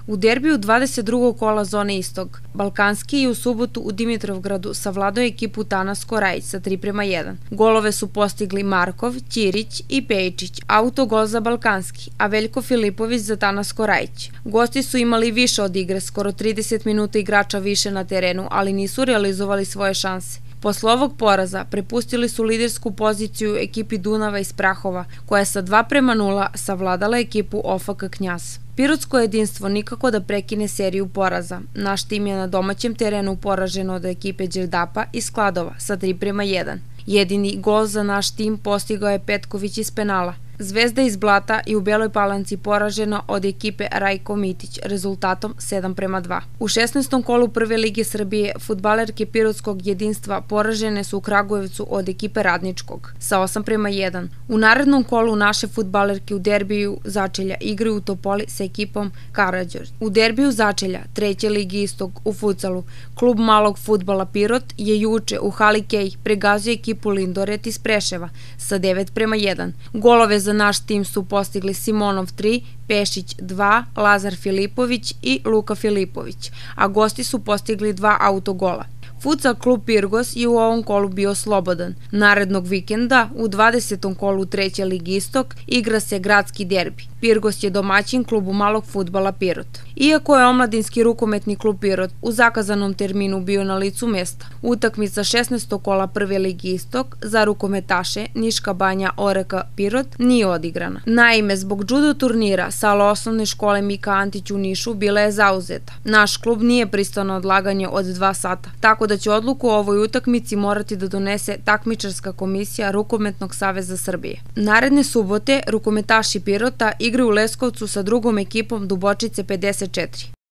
U derbiju 22. kola zone Istok, Balkanski je u subotu u Dimitrovgradu savladao ekipu Tanas Korajić sa 3:1. Golove su postigli Markov, Ćirić i Pejičić, autogol za Balkanski, a Veljko Filipović za Tanas Korajić. Gosti su imali više od igre, skoro 30 minuta igrača više na terenu, ali nisu realizovali svoje šanse. Posle ovog poraza prepustili su lidersku poziciju ekipi Dunava iz Prahova, koja je sa 2:0 savladala ekipu OFK Knjaz. Pirotsko jedinstvo nikako da prekine seriju poraza. Naš tim je na domaćem terenu poražen od ekipe Đerdapa iz Kladova sa 3:1. Jedini gol za naš tim postigao je Petković iz penala. Zvezda iz Blata i u Beloj Palanci poražena od ekipe Rajko Mitić rezultatom 7:2. U 16. kolu Prve lige Srbije fudbalerke Pirotskog jedinstva poražene su u Kragujevcu od ekipe Radničkog sa 8:1. U narednom kolu naše fudbalerke u derbiju Začelja igraju u Topoli sa ekipom Karađorđe. U derbiju Začelja, 3. ligi Istok u futsalu, klub malog fudbala Pirot je juče u hali Kej pregazio ekipu Lindoret iz Preševa sa 9:1. Golove za naš tim su postigli Simonov 3, Pešić 2, Lazar Filipović i Luka Filipović, a gosti su postigli 2 autogola. Futsal klub Pirgos je u ovom kolu bio slobodan. Narednog vikenda, u 20. kolu 3. ligi Istok, igra se gradski derbi. Pirgos je domaćin klubu malog fudbala Pirot. Iako je omladinski rukometni klub Pirot u zakazanom terminu bio na licu mesta, utakmica 16. kola Prve ligi Istok za rukometaše Niška Banja ORK Pirot nije odigrana. Naime, zbog judo turnira sala osnovne škole Mika Antić u Nišu bila je zauzeta. Naš klub nije pristao na odlaganje od 2 sata, tako da će odluku o ovoj utakmici morati da donese takmičarska komisija Rukometnog saveza Srbije. Naredne subote rukometaši Pirota igraju u Leskovcu sa drugom ekipom Dubočice 54.